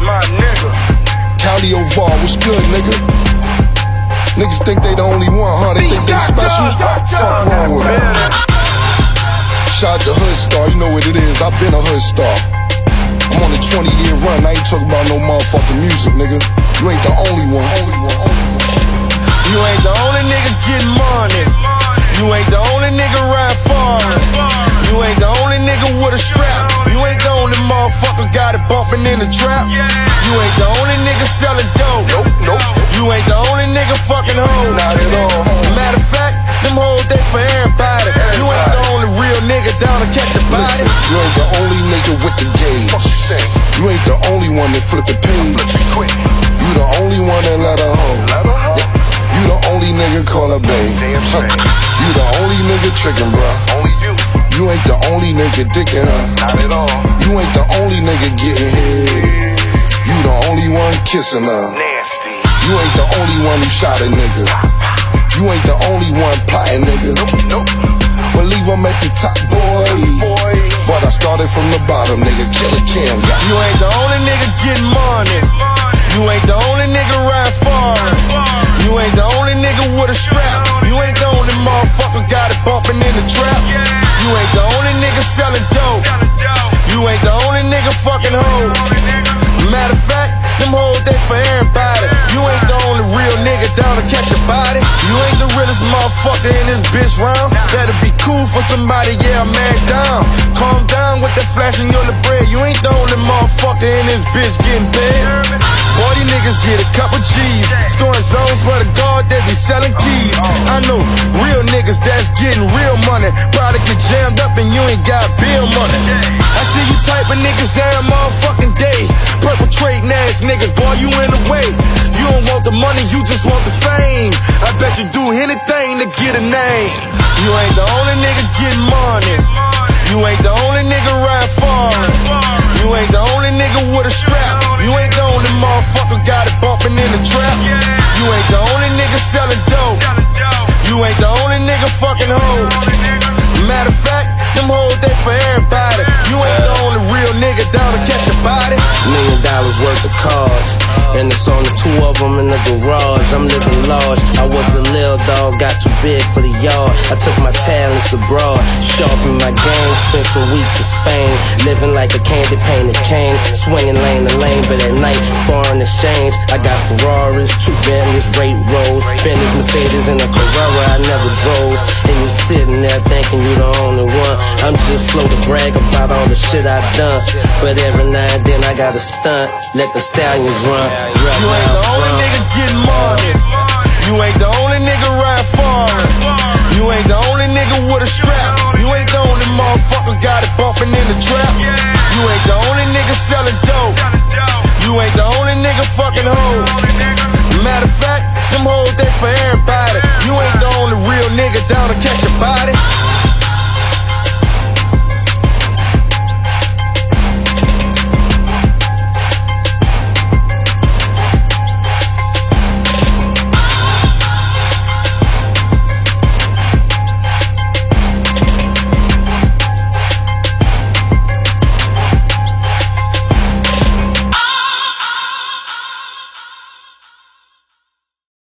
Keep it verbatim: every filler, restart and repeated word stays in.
my nigga. Cali Oval, what's good, nigga? Niggas think they the only one, huh? They think they special? Fuck wrong with them. Shout out to Hood Star, you know what it is. I've been a Hood Star. I'm on a twenty year run. I ain't talking about no motherfucking music, nigga. You ain't the only one. You ain't the only nigga getting money. You ain't the only nigga ride far. You ain't the only nigga with a strap. You ain't the only motherfucker got it bumping in the trap. You ain't the only nigga selling dope. Nope, nope. You ain't the only nigga fucking hoe. Not at all. Matter of fact, them hoes they for everybody. You ain't the only real nigga down to catch a body. Listen, you ain't the only nigga with the gauge. You ain't the only one that flip the page. You the only one that let her hoe. You the only nigga call her babe. You the only nigga trickin', bruh. Only you. You ain't the only nigga dickin' her. Not at all. You ain't the only nigga getting head. You the only one kissin' her. Nasty. You ain't the only one who shot a nigga. You ain't the only one plotting, nigga. Nope. Believe I'm at the top, boy. Boy. But I started from the bottom, nigga. Killer Cam. You ain't the only nigga getting money. You ain't the only nigga ride far. You ain't the only nigga with a strap. You ain't the only motherfucker got it bumping in the trap. You ain't the only nigga selling dope. You ain't the only nigga fucking hoe. Matter of fact, them hoes they for everybody. You ain't the only real nigga down to catch a body. You ain't the realest motherfucker in this bitch round. Better be cool for somebody, yeah, man down. Calm down with that flashing your bread. You ain't the only motherfucker in this bitch getting paid. Boy, these niggas get a couple G's. Scoring zones for the guard, they be selling keys. I know real niggas that's getting real money. Probably get jammed up and you ain't got bill money. I see you type of niggas every motherfucking day. Perpetrating ass niggas, boy, you in the way. You don't want the money, you just want the fame. I bet you do anything to get a name. You ain't the only nigga getting money. You ain't the only nigga ride far. You ain't the only nigga with a strap. You ain't the only motherfucker got it bumping in the trap. You ain't the only nigga selling dope. You ain't the only nigga fucking hoe. Matter of fact, them hoes they for everybody. You ain't the only real nigga down to catch a body. Million dollars worth of cars, and it's only two of them in the garage. I'm living large. I was a little dog, got too big for the yard. I took my talents abroad, sharpened my game, spent some weeks in Spain, living like a candy painted king, swinging lane to lane, but at night foreign exchange. I got Ferraris, two Bentleys, rate rolls, Bentley, Mercedes, and a Carrera I never drove. And you sitting there thinking you the only one. I'm just slow to brag about all the shit I done, but every now and then I got a stunt, let the stallions run. You ain't the only nigga getting money. You ain't the only nigga ride far. You ain't the only nigga with a strap. You ain't